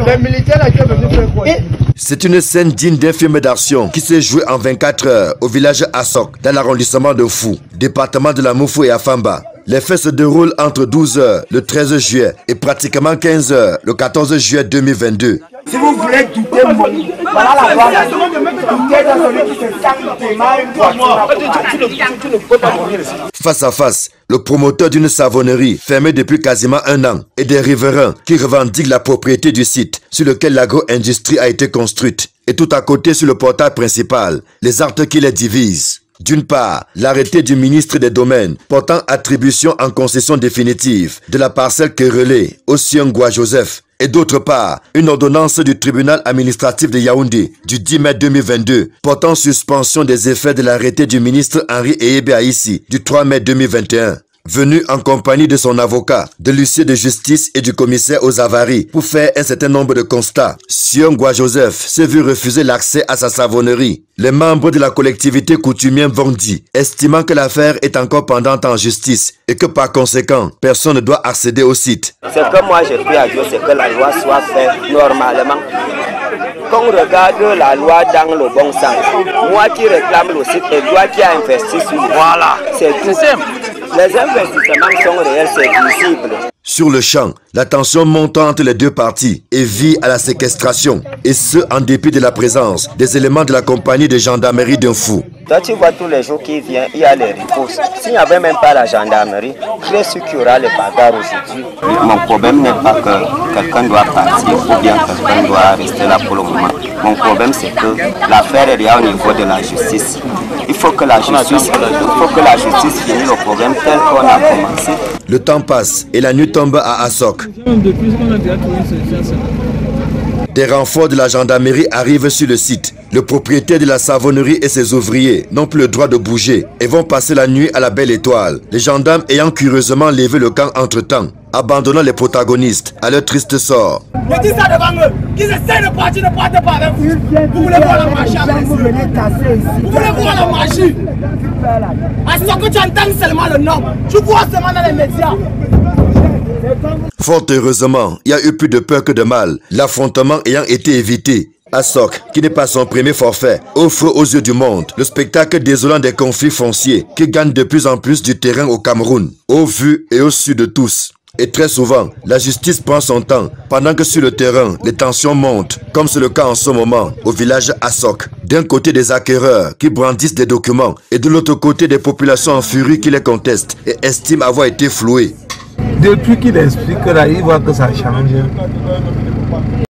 Les militaires là qui sont venus faire quoi? C'est une scène digne d'un film d'action qui s'est joué en 24 heures au village Assok, dans l'arrondissement de Fou, département de la Moufou et Afamba. Les faits se déroulent entre 12 h le 13 juillet et pratiquement 15 h le 14 juillet 2022. Si vous voulez douter, voilà la loi. Douter dans celui qui se Face à face, le promoteur d'une savonnerie fermée depuis quasiment un an et des riverains qui revendiquent la propriété du site sur lequel l'agro-industrie a été construite. Et tout à côté sur le portail principal, les actes qui les divisent. D'une part, l'arrêté du ministre des Domaines portant attribution en concession définitive de la parcelle querellée au Siongwa Joseph. Et d'autre part, une ordonnance du tribunal administratif de Yaoundé du 10 mai 2022 portant suspension des effets de l'arrêté du ministre Henri Ehebe Aïssi du 3 mai 2021. Venu en compagnie de son avocat, de l'huissier de justice et du commissaire aux avaries pour faire un certain nombre de constats, Siongwa Joseph s'est vu refuser l'accès à sa savonnerie. Les membres de la collectivité coutumière Vondi, estimant que l'affaire est encore pendante en justice et que par conséquent, personne ne doit accéder au site. Ce que moi je prie à Dieu, c'est que la loi soit faite normalement. Qu'on regarde la loi dans le bon sens. Moi qui réclame le site et toi qui as investi sur lui. Voilà, c'est tout simple. Les investissements sont réels, c'est visible. Sur le champ, la tension monte entre les deux parties et vit à la séquestration. Et ce, en dépit de la présence des éléments de la compagnie de gendarmerie d'un Fou. Toi, tu vois tous les jours qui viennent, il y a les ripostes. S'il n'y avait même pas la gendarmerie, je suis sûr qu'il y aura les bagarres aujourd'hui. Mon problème n'est pas que quelqu'un doit partir ou bien quelqu'un doit rester là pour le moment. Mon problème, c'est que l'affaire est là au niveau de la justice. Il faut que la justice finisse le problème tel qu'on a commencé. Le temps passe et la nuit tombe à Assok. Des renforts de la gendarmerie arrivent sur le site. Le propriétaire de la savonnerie et ses ouvriers n'ont plus le droit de bouger et vont passer la nuit à la Belle Étoile. Les gendarmes ayant curieusement levé le camp entre-temps, abandonnant les protagonistes à leur triste sort. Je dis ça devant eux. Qu'ils essaient de partir, ne partez pas avec vous. Vous voulez voir la magie avec vous. Vous voulez voir la magie. À ce que tu entends seulement le nom. Tu vois seulement dans les médias. Fort heureusement, il y a eu plus de peur que de mal, l'affrontement ayant été évité. Assok, qui n'est pas son premier forfait, offre aux yeux du monde le spectacle désolant des conflits fonciers qui gagnent de plus en plus du terrain au Cameroun, au vu et au su de tous. Et très souvent, la justice prend son temps, pendant que sur le terrain, les tensions montent, comme c'est le cas en ce moment, au village Assok. D'un côté des acquéreurs qui brandissent des documents, et de l'autre côté des populations en furie qui les contestent et estiment avoir été flouées. Depuis qu'il explique là, il voit que ça change.